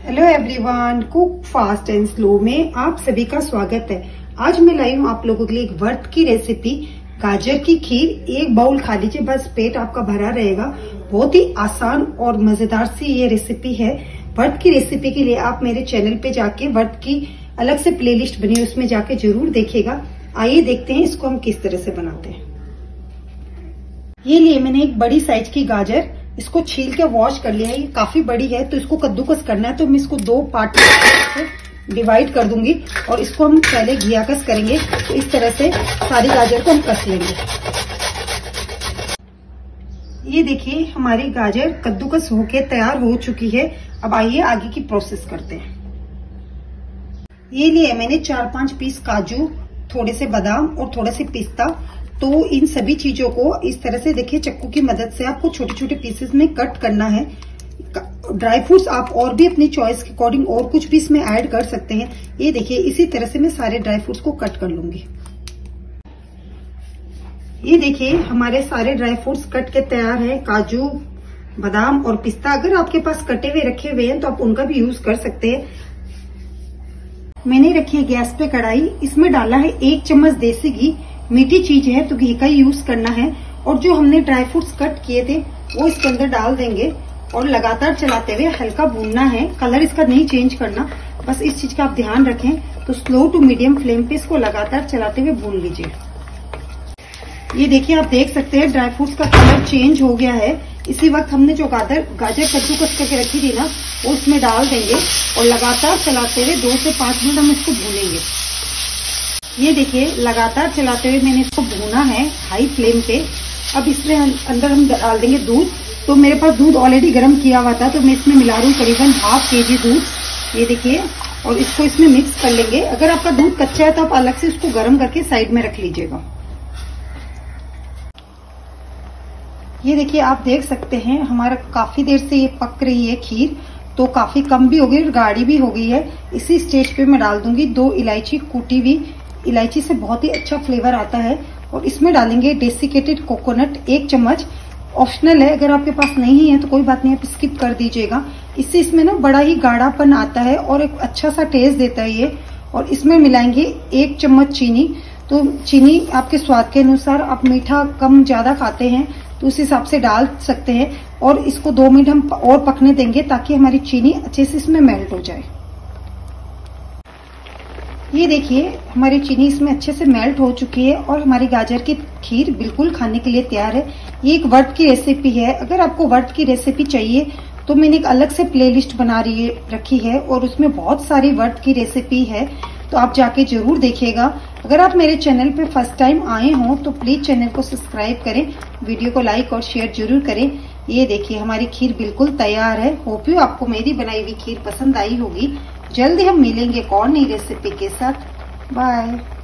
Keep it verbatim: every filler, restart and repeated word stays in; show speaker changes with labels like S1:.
S1: Hello everyone, cook fast and slow में आप सभी का स्वागत है। आज मैं लाई हूँ आप लोगों के लिए एक व्रत की रेसिपी, गाजर की खीर। एक बाउल खा लीजिए, बस पेट आपका भरा रहेगा। बहुत ही आसान और मजेदार सी ये रेसिपी है। व्रत की रेसिपी के लिए आप मेरे चैनल पे जाके व्रत की अलग से प्लेलिस्ट बनी है, उसमें जाके जरूर देखिएगा। आइए देखते हैं इसको हम किस तरह से बनाते हैं। ये लिए मैंने एक बड़ी साइज की गाजर, इसको छील के वॉश कर लिया है। ये काफी बड़ी है तो इसको कद्दूकस करना है, तो मैं इसको दो पार्ट में डिवाइड कर दूंगी और इसको हम पहले घियाकस करेंगे। तो इस तरह से सारी गाजर को हम कस लेंगे। ये देखिए हमारी गाजर कद्दूकस होके तैयार हो चुकी है। अब आइए आगे की प्रोसेस करते हैं। ये लिए मैंने चार पांच पीस काजू, थोड़े से बादाम और थोड़े से पिस्ता। तो इन सभी चीजों को इस तरह से देखिए चक्कू की मदद से आपको छोटे छोटे पीसेस में कट करना है। ड्राई फ्रूट्स आप और भी अपनी चॉइस के अकॉर्डिंग और कुछ भी इसमें ऐड कर सकते हैं। ये देखिए इसी तरह से मैं सारे ड्राई फ्रूट्स को कट कर लूंगी। ये देखिए हमारे सारे ड्राई फ्रूट्स कट के तैयार है। काजू, बादाम और पिस्ता अगर आपके पास कटे हुए रखे हुए हैं तो आप उनका भी यूज कर सकते हैं। मैंने रखी है गैस पे कढ़ाई, इसमें डाला है एक चम्मच देसी घी। मीठी चीज है तो घी का ही यूज करना है। और जो हमने ड्राई फ्रूट्स कट किए थे वो इसके अंदर डाल देंगे और लगातार चलाते हुए हल्का भूनना है। कलर इसका नहीं चेंज करना, बस इस चीज का आप ध्यान रखें। तो स्लो टू मीडियम फ्लेम पे इसको लगातार चलाते हुए भून लीजिए। ये देखिए आप देख सकते हैं ड्राई फ्रूट्स का कलर चेंज हो गया है। इसी वक्त हमने जो गाजर गाजर कद्दूकस करके रखी थी ना, वो इसमें डाल देंगे और लगातार चलाते हुए दो से पांच मिनट हम इसको भूनेंगे। ये देखिए लगातार चलाते हुए मैंने इसको भूना है हाई फ्लेम पे। अब इसमें अंदर हम डाल देंगे दूध। तो मेरे पास दूध ऑलरेडी गर्म किया हुआ था तो मैं इसमें मिला रही हूँ करीबन हाफ के जी दूध। ये देखिए, और इसको इसमें मिक्स कर लेंगे। अगर आपका दूध कच्चा है तो आप अलग से उसको गर्म करके साइड में रख लीजिएगा। ये देखिए आप देख सकते हैं हमारा काफी देर से ये पक रही है खीर, तो काफी कम भी हो गई और गाढ़ी भी हो गई है। इसी स्टेज पे मैं डाल दूंगी दो इलायची कूटी हुई। इलायची से बहुत ही अच्छा फ्लेवर आता है। और इसमें डालेंगे डेसिकेटेड कोकोनट एक चम्मच। ऑप्शनल है, अगर आपके पास नहीं है तो कोई बात नहीं, आप स्किप कर दीजिएगा। इससे इसमें ना बड़ा ही गाढ़ापन आता है और एक अच्छा सा टेस्ट देता है ये। और इसमें मिलाएंगे एक चम्मच चीनी। तो चीनी आपके स्वाद के अनुसार, आप मीठा कम ज्यादा खाते हैं तो उस हिसाब से डाल सकते हैं। और इसको दो मिनट हम और पकने देंगे ताकि हमारी चीनी अच्छे से इसमें मेल्ट हो जाए। ये देखिए हमारी चीनी इसमें अच्छे से मेल्ट हो चुकी है और हमारी गाजर की खीर बिल्कुल खाने के लिए तैयार है। ये एक व्रत की रेसिपी है। अगर आपको व्रत की रेसिपी चाहिए तो मैंने एक अलग से प्लेलिस्ट बना रही रखी है और उसमें बहुत सारी व्रत की रेसिपी है, तो आप जाके जरूर देखिएगा। अगर आप मेरे चैनल पे फर्स्ट टाइम आए हों तो प्लीज चैनल को सब्सक्राइब करें, वीडियो को लाइक और शेयर जरूर करें। ये देखिए हमारी खीर बिल्कुल तैयार है। होप यू आपको मेरी बनाई हुई खीर पसंद आई होगी। जल्दी हम मिलेंगे एक और नई रेसिपी के साथ। बाय।